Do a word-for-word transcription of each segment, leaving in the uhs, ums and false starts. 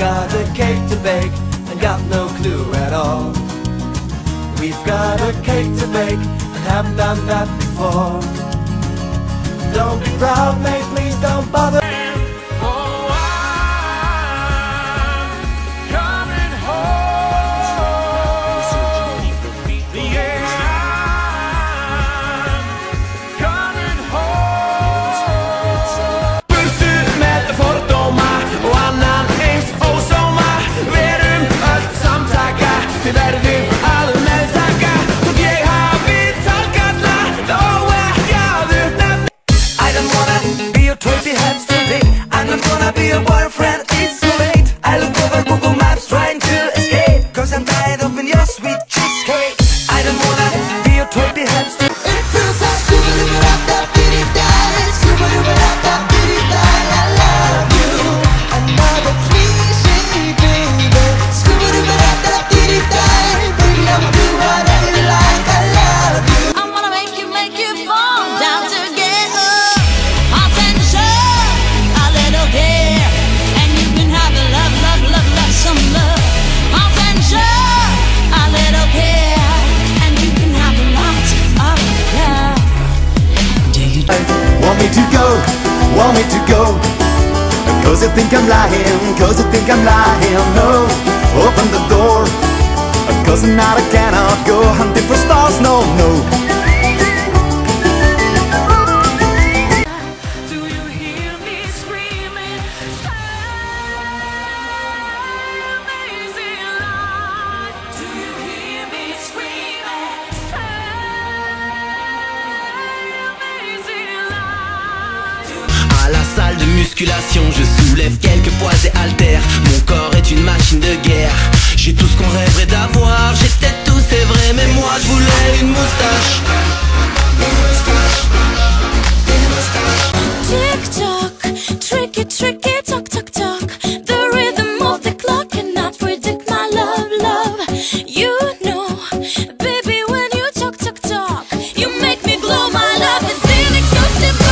got a cake to bake and got no clue at all. We've got a cake to bake and haven't done that before. Don't be proud, mate, please don't bother. Want me to go? Cause I think I'm lying, cause I think I'm lying. No, open the door, cause now I cannot go hunting for stars. No, no. À la salle de musculation, je soulève quelques poids et haltères. Mon corps est une machine de guerre. J'ai tout ce qu'on rêverait d'avoir. J'ai peut-être tout, c'est vrai, mais moi je voulais une moustache. Tick-tock, tricky, tricky, tock, tock, tock. The rhythm of the clock cannot predict my love, love. You know, baby, when you talk, talk, talk, you make me glow, my love is inexhaustible.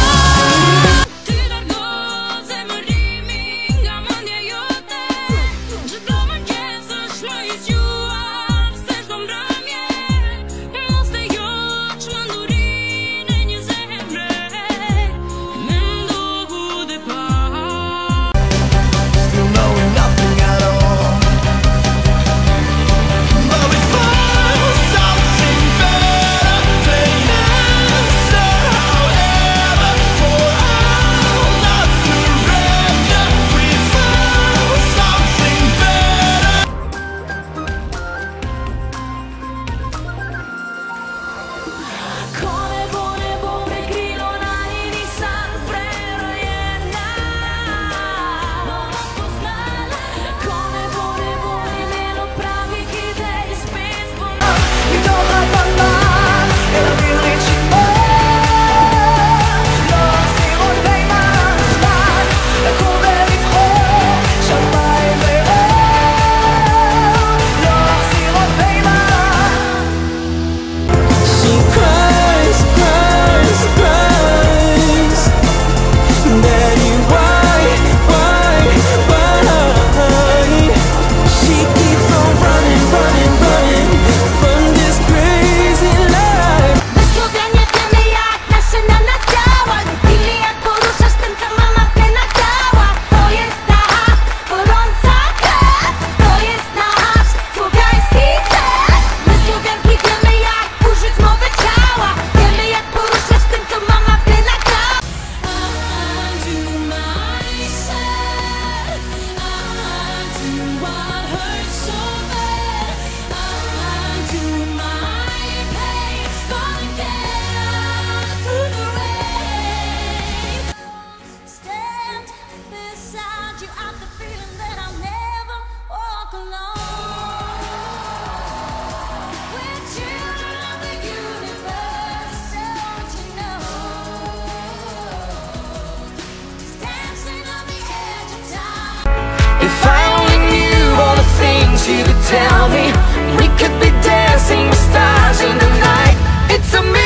Tell me we could be dancing with stars in the night. It's a